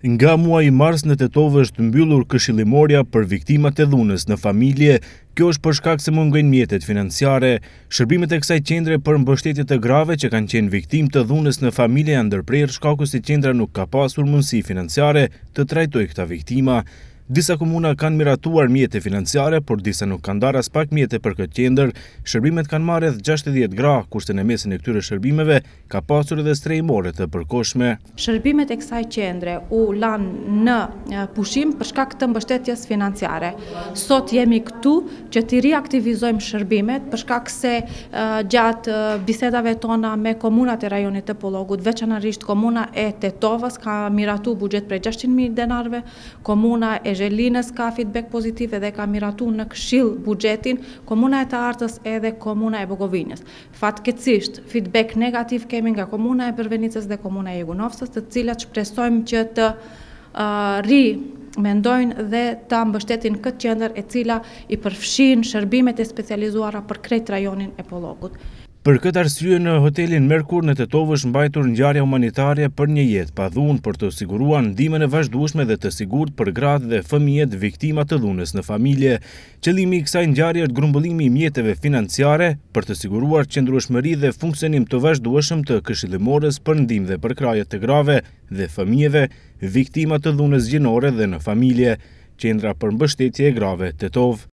Nga muaji mars në Tetov është mbyllur këshillimorja për viktimat e dhunës në familje. Kjo është për shkak se mungojnë mjetet financiare. Shërbimet e kësaj qendre për mbështetje të grave që kanë qenë viktimë të dhunës në familje janë ndërprerë shkaku se qendra nuk ka pasur mundësi financiare të trajtojë këta viktima. Disa komuna kanë miratuar mjete financiare, por disa nuk kanë darë as pak mjete për këtë qendër. Shërbimet kanë marrë rreth 60 gra, kurse në mesin e këtyre shërbimeve ka pasur edhe strehimore të përkohshme. Shërbimet e kësaj qendre u lanë në pushim për shkak të mbështetjes financiare. Sot jemi këtu që t'i riaktivizojmë shërbimet për shkak se gjatë bisedave tona me komunat e rajonit të Pollogut, veçanërisht komuna e Tetovës ka miratu buxhet prej 600.000 denarve, komuna e Zhelinës ka feedback pozitiv edhe ka miratu në këshill buxhetin, komuna e Të Artës edhe komuna e Bogovinjës. Fatkeqësisht, feedback negativ kemi nga komuna e Përvenicës dhe komuna e Jegunovcës, të cilat shpresojmë që të mendojnë dhe ta mbështetin këtë qendër e cila i përfshin shërbimet e specializuara për krejt rajonin e Pollogut. Për këtë arsye në hotelin Merkur në Tetov është mbajtur ngjarje humanitare për një jetë pa dhunë për të siguruar ndihmën e vazhdueshme dhe të sigurt për gratë dhe fëmijët viktima të dhunës në familje. Qëllimi i kësaj ngjarje është grumbullimi i mjeteve financiare për të siguruar qëndrueshmëri dhe funksionim të vazhdueshëm të këshillimorës për ndihmë dhe për krahjet të grave dhe fëmijëve viktima të dhunës gjinore dhe në familje. Qendra për mbështetje e grave Tetov.